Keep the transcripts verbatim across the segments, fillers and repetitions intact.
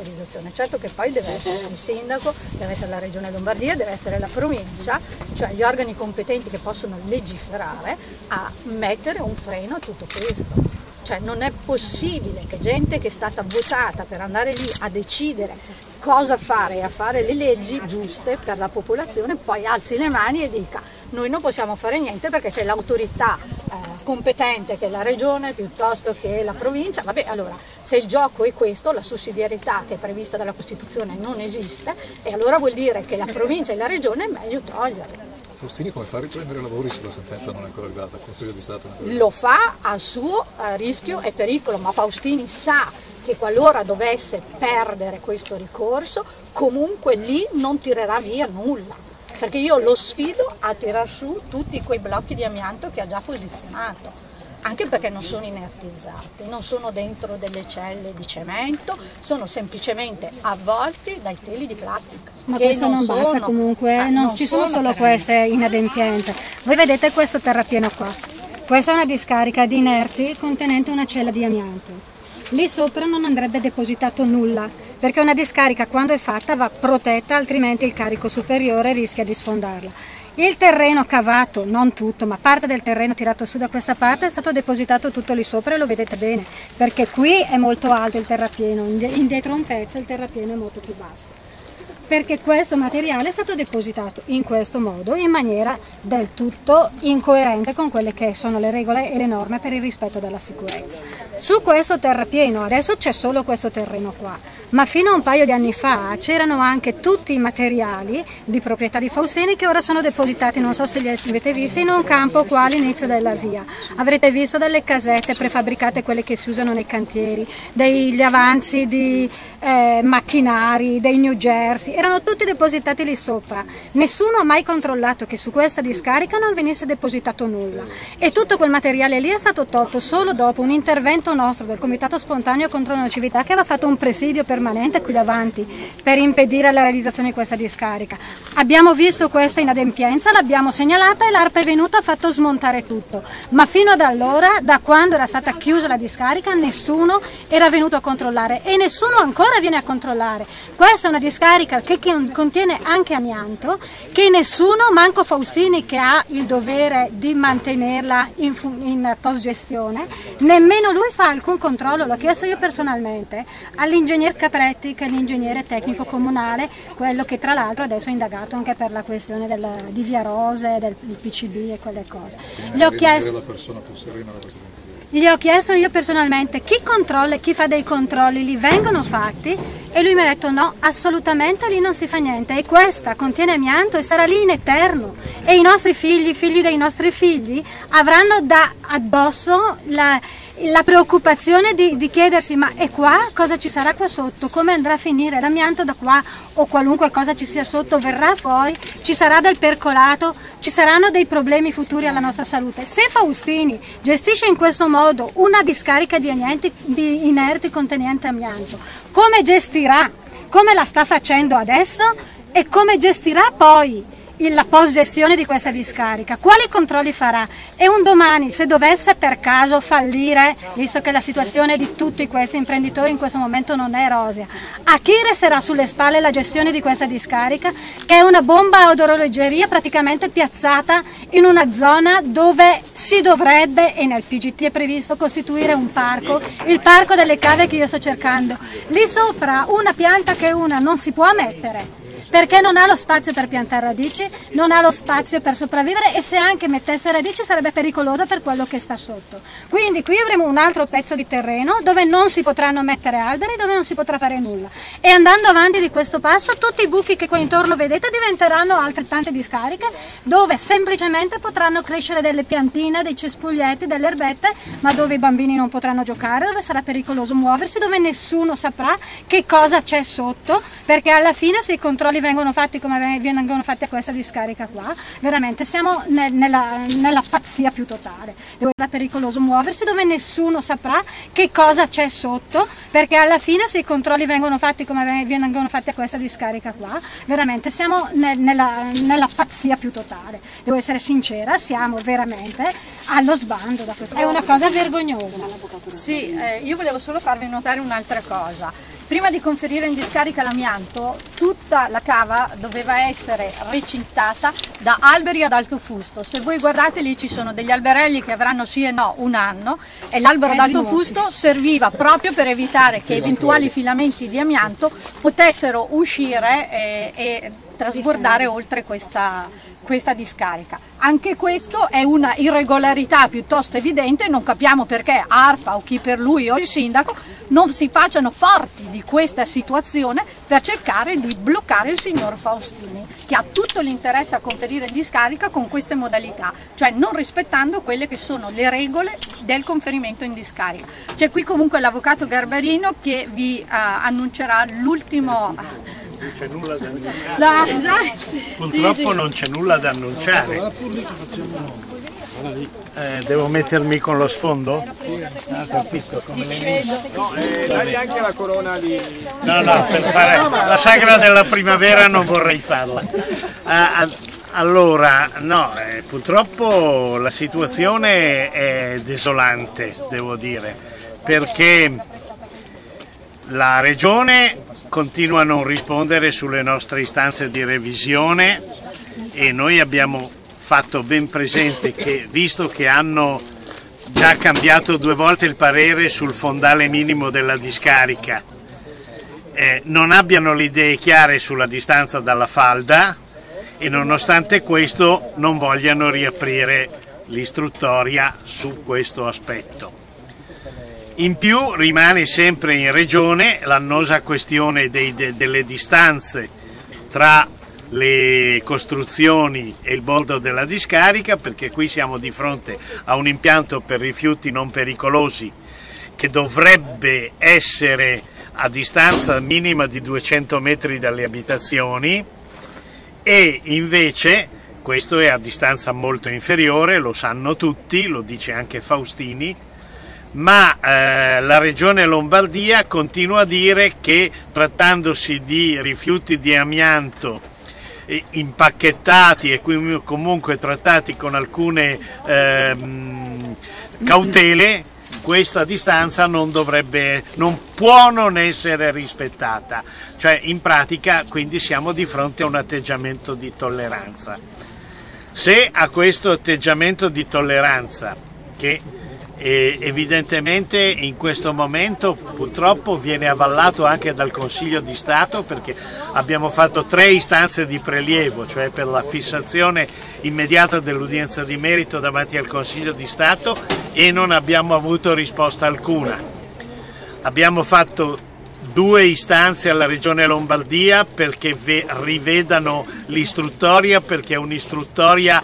l'autorizzazione. Certo che poi deve essere il sindaco, deve essere la Regione Lombardia, deve essere la provincia, cioè gli organi competenti che possono legiferare a mettere un freno a tutto questo. Cioè non è possibile che gente che è stata votata per andare lì a decidere cosa fare e a fare le leggi giuste per la popolazione poi alzi le mani e dica noi non possiamo fare niente perché c'è l'autorità eh, competente che è la regione piuttosto che la provincia. Vabbè, allora se il gioco è questo, la sussidiarietà che è prevista dalla Costituzione non esiste, e allora vuol dire che la provincia e la regione è meglio toglierla. Faustini come fa a riprendere lavori se la sentenza non è ancora arrivata? Il Consiglio di Stato non è Lo fa a suo eh, rischio e pericolo, ma Faustini sa che qualora dovesse perdere questo ricorso, comunque lì non tirerà via nulla, perché io lo sfido a tirar su tutti quei blocchi di amianto che ha già posizionato. Anche perché non sono inertizzati, non sono dentro delle celle di cemento, sono semplicemente avvolti dai teli di plastica. Ma questo non, non basta comunque, non, non ci sono, sono solo queste inadempienze. Voi vedete questo terrapieno qua, questa è una discarica di inerti contenente una cella di amianto. Lì sopra non andrebbe depositato nulla, perché una discarica quando è fatta va protetta, altrimenti il carico superiore rischia di sfondarla. Il terreno cavato, non tutto, ma parte del terreno tirato su da questa parte è stato depositato tutto lì sopra e lo vedete bene, perché qui è molto alto il terrapieno, indietro un pezzo il terrapieno è molto più basso. Perché questo materiale è stato depositato in questo modo, in maniera del tutto incoerente con quelle che sono le regole e le norme per il rispetto della sicurezza. Su questo terrapieno, adesso c'è solo questo terreno qua, ma fino a un paio di anni fa c'erano anche tutti i materiali di proprietà di Faustini che ora sono depositati, non so se li avete visti, in un campo qua all'inizio della via. Avrete visto delle casette prefabbricate, quelle che si usano nei cantieri, degli avanzi di eh, macchinari, dei New Jersey, erano tutti depositati lì sopra. Nessuno ha mai controllato che su questa discarica non venisse depositato nulla, e tutto quel materiale lì è stato tolto solo dopo un intervento nostro del Comitato Spontaneo contro la Nocività, che aveva fatto un presidio permanente qui davanti per impedire la realizzazione di questa discarica. Abbiamo visto questa inadempienza, l'abbiamo segnalata e l'A R P è venuta e ha fatto smontare tutto, ma fino ad allora, da quando era stata chiusa la discarica, nessuno era venuto a controllare e nessuno ancora viene a controllare. Questa è una discarica che contiene anche amianto, che nessuno, manco Faustini che ha il dovere di mantenerla in, in post gestione, nemmeno lui fa alcun controllo. L'ho chiesto io personalmente all'ingegner Capretti, che è l'ingegnere tecnico comunale, quello che tra l'altro adesso è indagato anche per la questione del, di Via Rose, del P C B e quelle cose. Gli ho chiesto... la persona più serena da questa cosa. Gli ho chiesto io personalmente chi controlla, chi fa dei controlli, li vengono fatti, e lui mi ha detto no, assolutamente lì non si fa niente, e questa contiene amianto e sarà lì in eterno, e i nostri figli, i figli dei nostri figli avranno da addosso la, la preoccupazione di, di chiedersi ma e qua cosa ci sarà qua sotto, come andrà a finire l'amianto da qua, o qualunque cosa ci sia sotto verrà fuori, ci sarà del percolato, ci saranno dei problemi futuri alla nostra salute. Se Faustini gestisce in questo modo una discarica di, anienti, di inerti contenente amianto, come gestirà, come la sta facendo adesso, e come gestirà poi la post gestione di questa discarica? Quali controlli farà? E un domani, se dovesse per caso fallire, visto che la situazione di tutti questi imprenditori in questo momento non è rosea, a chi resterà sulle spalle la gestione di questa discarica, che è una bomba ad orologeria praticamente piazzata in una zona dove si dovrebbe, e nel P G T è previsto, costituire un parco, il parco delle cave che io sto cercando. Lì sopra una pianta che una non si può mettere, perché non ha lo spazio per piantare radici, non ha lo spazio per sopravvivere, e se anche mettesse radici sarebbe pericolosa per quello che sta sotto. Quindi qui avremo un altro pezzo di terreno dove non si potranno mettere alberi, dove non si potrà fare nulla, e andando avanti di questo passo tutti i buchi che qua intorno vedete diventeranno altrettante discariche, dove semplicemente potranno crescere delle piantine, dei cespuglietti, delle erbette, ma dove i bambini non potranno giocare, dove sarà pericoloso muoversi, dove nessuno saprà che cosa c'è sotto, perché alla fine se i controlli vengono fatti come vengono fatti a questa discarica qua, veramente siamo nel, nella, nella pazzia più totale. Dove sarà pericoloso muoversi, dove nessuno saprà che cosa c'è sotto, perché alla fine se i controlli vengono fatti come vengono fatti a questa discarica qua, veramente siamo nel, nella, nella pazzia più totale. Devo essere sincera, siamo veramente allo sbando da questo. È una cosa vergognosa. Sì, eh, io volevo solo farvi notare un'altra cosa. prima di conferire in discarica l'amianto, tutta la cava doveva essere recintata da alberi ad alto fusto. Se voi guardate lì ci sono degli alberelli che avranno sì e no un anno, e l'albero ad alto fusto serviva proprio per evitare che eventuali filamenti di amianto potessero uscire e, e trasbordare oltre questa, questa discarica. Anche questo è una irregolarità piuttosto evidente, non capiamo perché ARPA o chi per lui o il sindaco non si facciano forti di questa situazione per cercare di bloccare il signor Faustini, che ha tutto l'interesse a conferire discarica con queste modalità, cioè non rispettando quelle che sono le regole del conferimento in discarica. C'è qui comunque l'avvocato Garbarino che vi uh, annuncerà l'ultimo... Non c'è nulla da annunciare. La... Purtroppo non c'è nulla da annunciare. Eh, devo mettermi con lo sfondo? Ah, capisco, come le no, eh, dagli anche la corona di... No, no, per fare la sagra della primavera non vorrei farla. Ah, allora, no, eh, purtroppo la situazione è desolante, devo dire, perché la Regione continua a non rispondere sulle nostre istanze di revisione e noi abbiamo fatto ben presente che, visto che hanno già cambiato due volte il parere sul fondale minimo della discarica, eh, non abbiano le idee chiare sulla distanza dalla falda e nonostante questo non vogliano riaprire l'istruttoria su questo aspetto. In più rimane sempre in Regione l'annosa questione dei, de, delle distanze tra le costruzioni e il bordo della discarica, perché qui siamo di fronte a un impianto per rifiuti non pericolosi che dovrebbe essere a distanza minima di duecento metri dalle abitazioni e invece questo è a distanza molto inferiore, lo sanno tutti, lo dice anche Faustini, ma eh, la Regione Lombardia continua a dire che trattandosi di rifiuti di amianto eh, impacchettati e quindi comunque trattati con alcune eh, cautele, questa distanza non dovrebbe, non può non essere rispettata, cioè in pratica quindi siamo di fronte a un atteggiamento di tolleranza. Se a questo atteggiamento di tolleranza, che E evidentemente in questo momento purtroppo viene avallato anche dal Consiglio di Stato, perché abbiamo fatto tre istanze di prelievo, cioè per la fissazione immediata dell'udienza di merito davanti al Consiglio di Stato, e non abbiamo avuto risposta alcuna. Abbiamo fatto due istanze alla Regione Lombardia perché rivedano l'istruttoria, perché è un'istruttoria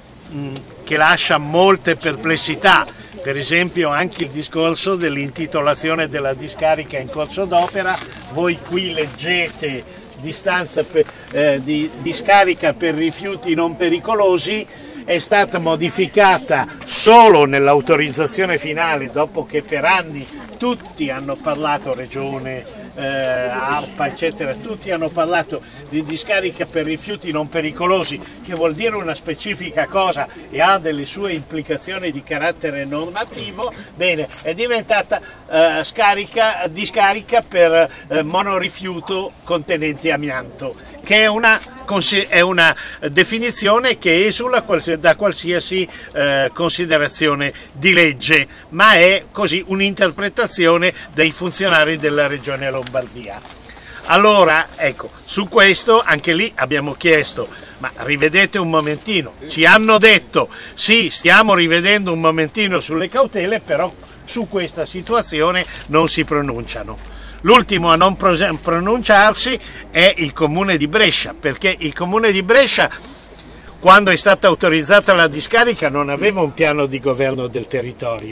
che lascia molte perplessità. Per esempio anche il discorso dell'intitolazione della discarica in corso d'opera, voi qui leggete distanza per, eh, di discarica per rifiuti non pericolosi, è stata modificata solo nell'autorizzazione finale, dopo che per anni tutti hanno parlato, Regione, eh, ARPA eccetera, tutti hanno parlato di discarica per rifiuti non pericolosi, che vuol dire una specifica cosa e ha delle sue implicazioni di carattere normativo. Bene, è diventata eh, scarica, discarica per eh, monorifiuto contenente amianto, che è una, è una definizione che esula da qualsiasi eh, considerazione di legge, ma è così un'interpretazione dei funzionari della Regione Lombardia. Allora, ecco, su questo anche lì abbiamo chiesto, ma rivedete un momentino, ci hanno detto sì, stiamo rivedendo un momentino sulle cautele, però su questa situazione non si pronunciano. L'ultimo a non pronunciarsi è il Comune di Brescia, perché il Comune di Brescia, quando è stata autorizzata la discarica, non aveva un piano di governo del territorio,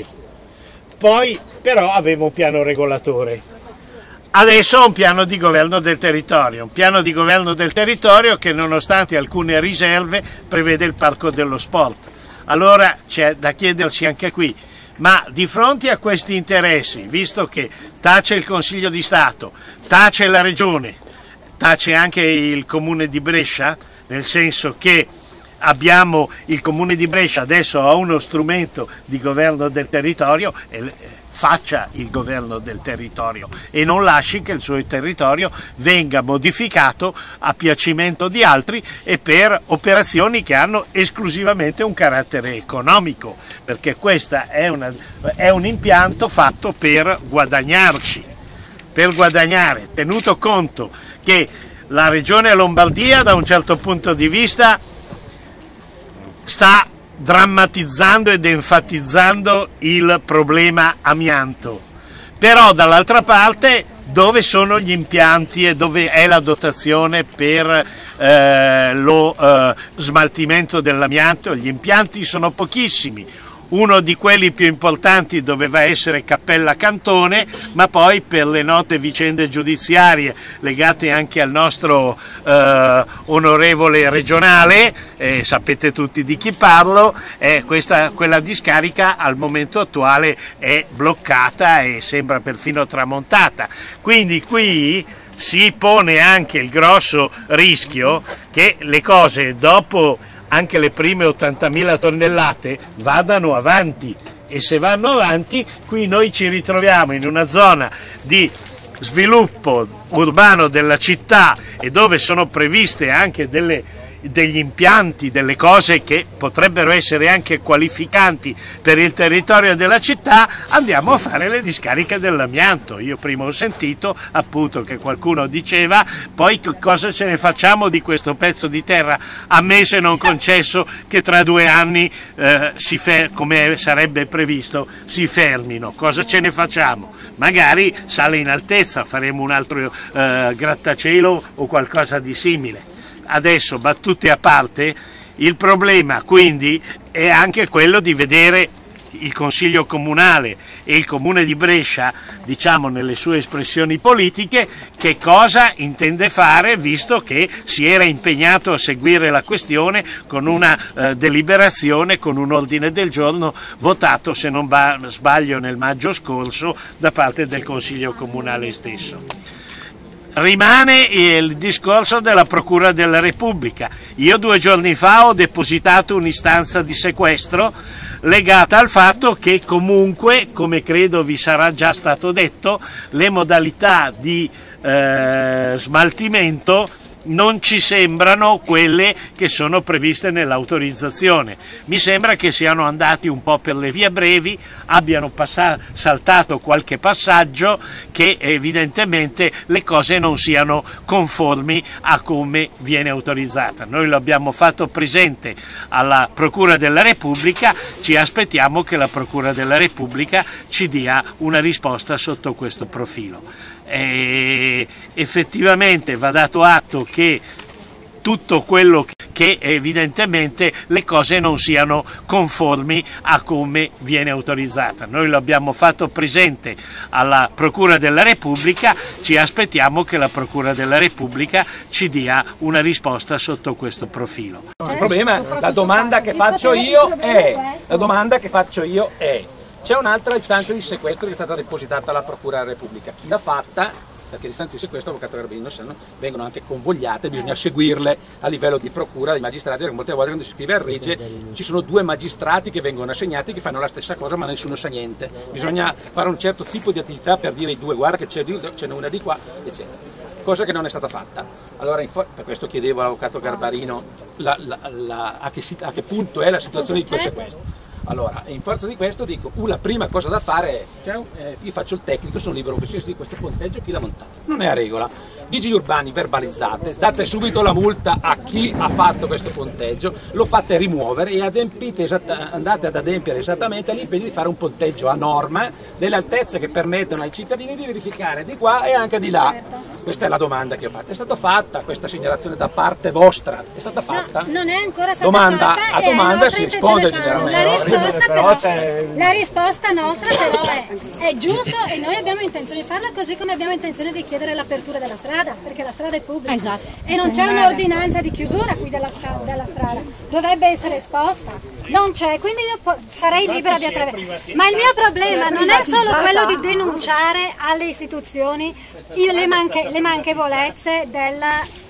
poi però aveva un piano regolatore. Adesso ha un piano di governo del territorio, un piano di governo del territorio che nonostante alcune riserve prevede il parco dello sport. Allora c'è da chiedersi anche qui, ma di fronte a questi interessi, visto che tace il Consiglio di Stato, tace la Regione, tace anche il Comune di Brescia, nel senso che abbiamo il Comune di Brescia, adesso ha uno strumento di governo del territorio, e faccia il governo del territorio e non lasci che il suo territorio venga modificato a piacimento di altri e per operazioni che hanno esclusivamente un carattere economico, perché questo è, una, è un impianto fatto per guadagnarci, per guadagnare, tenuto conto che la Regione Lombardia da un certo punto di vista sta drammatizzando ed enfatizzando il problema amianto, però dall'altra parte dove sono gli impianti e dove è la dotazione per eh, lo eh, smaltimento dell'amianto? Gli impianti sono pochissimi. Uno di quelli più importanti doveva essere Cappella Cantone, ma poi per le note vicende giudiziarie legate anche al nostro eh, onorevole regionale, eh, sapete tutti di chi parlo, eh, questa, quella discarica al momento attuale è bloccata e sembra perfino tramontata. Quindi qui si pone anche il grosso rischio che le cose dopo anche le prime ottantamila tonnellate vadano avanti, e se vanno avanti qui noi ci ritroviamo in una zona di sviluppo urbano della città e dove sono previste anche delle degli impianti, delle cose che potrebbero essere anche qualificanti per il territorio della città, andiamo a fare le discariche dell'amianto. Io prima ho sentito appunto che qualcuno diceva poi cosa ce ne facciamo di questo pezzo di terra, a me se non concesso che tra due anni eh, si fer- come sarebbe previsto si fermino, cosa ce ne facciamo? Magari sale in altezza, faremo un altro eh, grattacielo o qualcosa di simile. Adesso, battute a parte, il problema quindi è anche quello di vedere il Consiglio Comunale e il Comune di Brescia, diciamo nelle sue espressioni politiche, che cosa intende fare, visto che si era impegnato a seguire la questione con una eh, deliberazione, con un ordine del giorno votato, se non sbaglio, nel maggio scorso da parte del Consiglio Comunale stesso. Rimane il discorso della Procura della Repubblica. Io due giorni fa ho depositato un'istanza di sequestro legata al fatto che comunque, come credo vi sarà già stato detto, le modalità di eh, smaltimento non ci sembrano quelle che sono previste nell'autorizzazione. Mi sembra che siano andati un po' per le vie brevi, abbiano passato, saltato qualche passaggio, che evidentemente le cose non siano conformi a come viene autorizzata. Noi lo abbiamo fatto presente alla Procura della Repubblica, ci aspettiamo che la Procura della Repubblica ci dia una risposta sotto questo profilo. E effettivamente va dato atto che tutto quello che evidentemente le cose non siano conformi a come viene autorizzata. Noi lo abbiamo fatto presente alla Procura della Repubblica, ci aspettiamo che la Procura della Repubblica ci dia una risposta sotto questo profilo. Il problema, la domanda che faccio io è, la domanda che faccio io è, c'è un'altra istanza di sequestro che è stata depositata alla Procura della Repubblica. Chi l'ha fatta? Perché le istanze di sequestro, avvocato Garbarino, vengono anche convogliate, bisogna seguirle a livello di procura dei magistrati, perché molte volte quando si scrive al Rege ci sono due magistrati che vengono assegnati che fanno la stessa cosa ma nessuno sa niente. Bisogna fare un certo tipo di attività per dire ai due guarda che c'è una di qua, eccetera. Cosa che non è stata fatta. Allora, per questo chiedevo all'avvocato Garbarino la, la, la, a, che, a che punto è la situazione di quel sequestro. Allora, in forza di questo dico, uh, la prima cosa da fare è, cioè, eh, io faccio il tecnico, sono libero professionista di questo ponteggio, chi l'ha montato? Non è a regola. Vigili urbani verbalizzate, date subito la multa a chi ha fatto questo ponteggio, lo fate rimuovere e adempite esatta, andate ad adempiere esattamente agli impegni di fare un ponteggio a norma, delle altezze che permettono ai cittadini di verificare di qua e anche di là. Certo. Questa è la domanda che ho fatto. È stata fatta questa segnalazione da parte vostra? È stata fatta? No, non è ancora stata domanda, fatta. A domanda si risponde generalmente. La risposta, però, la risposta nostra però è, è giusto e noi abbiamo intenzione di farla, così come abbiamo intenzione di chiedere l'apertura della strada, perché la strada è pubblica. Esatto. E non c'è un'ordinanza di chiusura qui della, della strada, dovrebbe essere esposta, non c'è, quindi io sarei libera di attraversare. Ma il mio problema non è solo quello di denunciare alle istituzioni le, manche, le manchevolezze della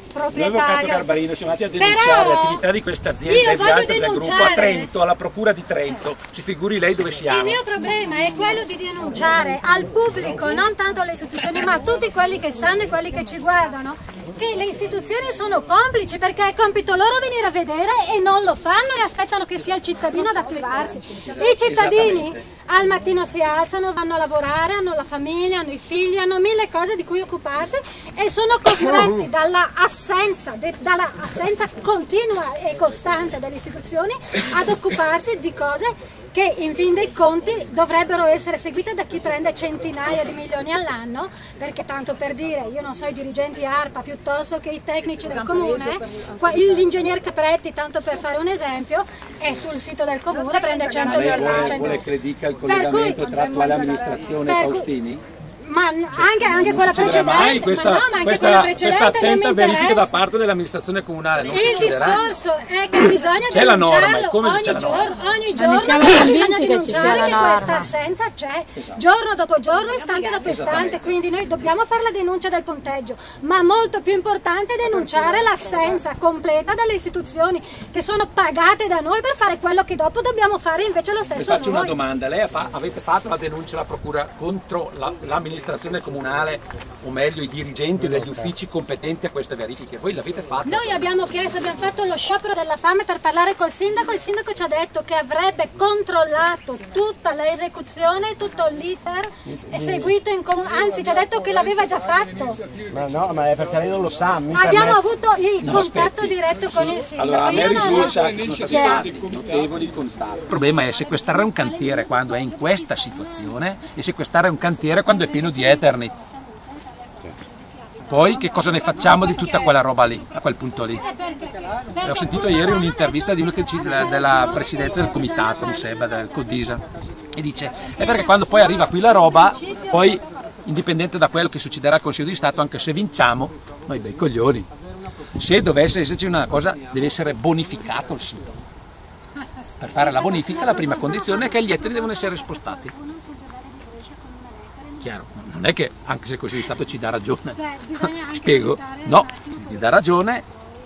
proprietario. Garbarino, siamo andati a denunciare Però l'attività di questa azienda e di altre del gruppo a Trento, alla procura di Trento. Si figuri lei dove siamo. Il mio problema è quello di denunciare al pubblico, non tanto alle istituzioni, ma a tutti quelli che sanno e quelli che ci guardano, che le istituzioni sono complici, perché è compito loro venire a vedere e non lo fanno e aspettano che sia il cittadino ad attivarsi. I cittadini al mattino si alzano, vanno a lavorare, hanno la famiglia, hanno i figli, hanno mille cose di cui occuparsi e sono costretti dalla assenza, de, dalla assenza continua e costante delle istituzioni ad occuparsi di cose che in fin dei conti dovrebbero essere seguite da chi prende centinaia di milioni all'anno, perché tanto per dire, io non so i dirigenti ARPA piuttosto che i tecnici del comune, l'ingegner Capretti, tanto per fare un esempio, è sul sito del comune, prende centomila Lei vuole che le dica il collegamento tra l'attuale amministrazione e Faustini? Ma anche, anche quella precedente, questa, ma no, ma anche questa, quella precedente questa attenta non mi verifica da interessa. parte dell'amministrazione comunale. Non Il discorso è che bisogna c'è la norma, denunciarlo come ogni c'è la norma? giorno, ogni Ma giorno ne siamo bisogna convinti che ci sia denunciare la che norma. questa assenza c'è, giorno dopo giorno, istante dopo istante, quindi noi dobbiamo fare la denuncia del ponteggio, ma molto più importante è denunciare l'assenza completa delle istituzioni che sono pagate da noi per fare quello che dopo dobbiamo fare invece lo Le stesso faccio una noi. domanda, lei ha fa, avete fatto la denuncia alla procura contro la- l'amministrazione comunale, o meglio i dirigenti degli uffici competenti a queste verifiche? Voi l'avete fatto? Noi abbiamo chiesto, abbiamo fatto lo sciopero della fame per parlare col sindaco, il sindaco ci ha detto che avrebbe controllato tutta l'esecuzione, tutto l'iter e seguito in comune, anzi ci ha detto che l'aveva già fatto. Ma no, ma è perché lei non lo sa. mica Abbiamo me- avuto il No, contatto aspetti. diretto con il sindaco. Allora, a me Io non- risulta che sono stati fatti notevoli contatti. Il problema è sequestrare un cantiere quando è in questa situazione e sequestrare un cantiere quando è pieno di Eternit. Poi che cosa ne facciamo di tutta quella roba lì, a quel punto lì? Ho sentito ieri un'intervista di uno che ci- della, della presidenza del comitato, mi sembra, del Codisa, e dice, è perché quando poi arriva qui la roba, poi indipendente da quello che succederà al Consiglio di Stato, anche se vinciamo, noi bei coglioni. Se dovesse esserci una cosa, deve essere bonificato il sito. Per fare la bonifica la prima condizione è che gli ettari devono essere spostati. Chiaro, non è che anche se il Consiglio di Stato ci dà ragione, Cioè, bisogna anche spiego, evitare- no, ti dà ragione,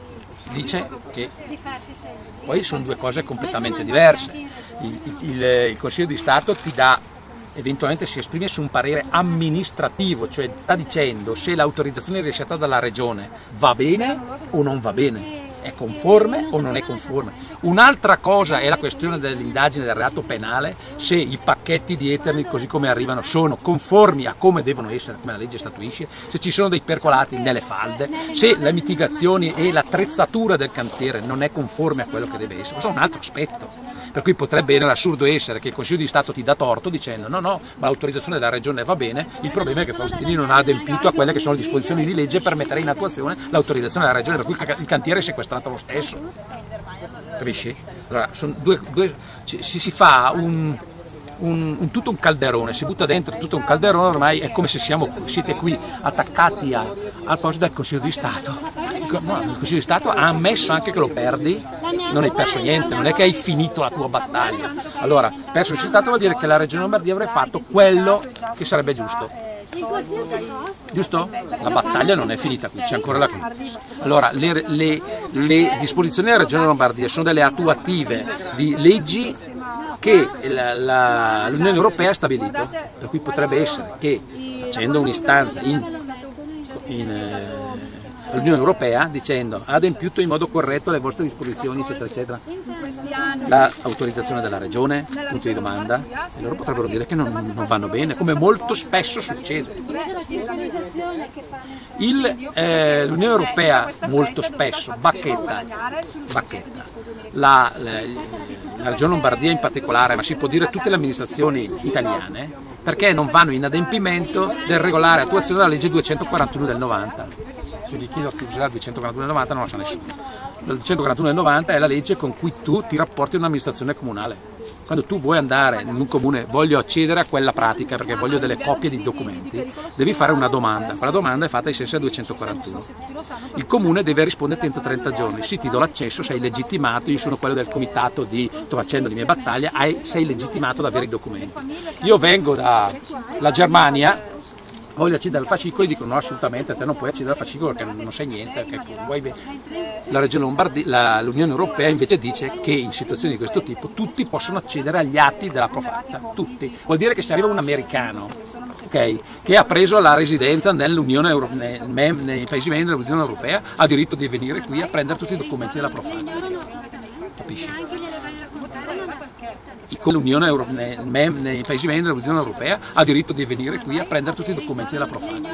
dice che di farsi sempre. poi sono due cose completamente diverse. Il, il- il Consiglio di Stato ti dà, eventualmente si esprime su un parere amministrativo, cioè sta dicendo se l'autorizzazione rilasciata dalla Regione va bene o non va bene, è conforme o non è conforme. Un'altra cosa è la questione dell'indagine del reato penale, se i pacchetti di Eternit così come arrivano sono conformi a come devono essere, come la legge statuisce, se ci sono dei percolati nelle falde, se le mitigazioni e l'attrezzatura del cantiere non è conforme a quello che deve essere. Questo è un altro aspetto, per cui potrebbe l'assurdo essere che il Consiglio di Stato ti dà torto dicendo no no, ma l'autorizzazione della Regione va bene, il problema è che Faustini non ha adempiuto a quelle che sono le disposizioni di legge per mettere in attuazione l'autorizzazione della Regione, per cui il cantiere è sequestrato lo stesso. Capisci? Allora, sono due, due, ci, si, si fa un, un, un, tutto un calderone, si butta dentro tutto un calderone, ormai è come se siamo, siete qui attaccati a, al posto del Consiglio di Stato. No, il Consiglio di Stato ha ammesso anche che lo perdi, non hai perso niente, non è che hai finito la tua battaglia. Allora, perso il Consiglio di Stato vuol dire che la Regione Lombardia avrebbe fatto quello che sarebbe giusto. In qualsiasi cosa. Giusto? La battaglia non è finita qui, c'è ancora la crisi. Allora, le, le, le disposizioni della Regione Lombardia sono delle attuative di leggi che la, la, l'Unione Europea ha stabilito, per cui potrebbe essere che facendo un'istanza in, in, eh, all'Unione Europea dicendo ha adempiuto in modo corretto le vostre disposizioni eccetera eccetera, l'autorizzazione della Regione, punto di domanda, e loro potrebbero dire che non, non vanno bene, come molto spesso succede. Invece la cristallizzazione che fanno. Il, eh, L'Unione Europea molto spesso bacchetta, bacchetta. La, la, la Regione Lombardia in particolare, ma si può dire tutte le amministrazioni italiane, perché non vanno in adempimento del regolare attuazione della legge duecentoquarantuno del novanta. Se vi chiedo che cos'era il duecentoquarantuno del novanta non lo sa nessuno. Il duecentoquarantuno del novanta è la legge con cui tu ti rapporti a un'amministrazione comunale. Quando tu vuoi andare in un comune, voglio accedere a quella pratica perché voglio delle copie di documenti, devi fare una domanda. Quella domanda è fatta ai sensi del duecentoquarantuno. Il comune deve risponderti entro trenta giorni. Sì, ti do l'accesso, sei legittimato, io sono quello del comitato di sto facendo le mie battaglie, hai, sei legittimato ad avere i documenti. Io vengo dalla Germania voglio accedere al fascicolo e dicono no, assolutamente, te non puoi accedere al fascicolo perché non sai niente, perché vuoi... La Regione Lombardia, la, l'Unione Europea invece dice che in situazioni di questo tipo tutti possono accedere agli atti della Profatta, tutti. Vuol dire che se arriva un americano, okay, che ha preso la residenza nell'Unione Euro, nei, nei paesi membri dell'Unione Europea, ha diritto di venire qui a prendere tutti i documenti della Profatta. Capisci? Con l'Unione Euro, nei, nei paesi membri dell'Unione Europea ha diritto di venire qui a prendere tutti i documenti della Profatta.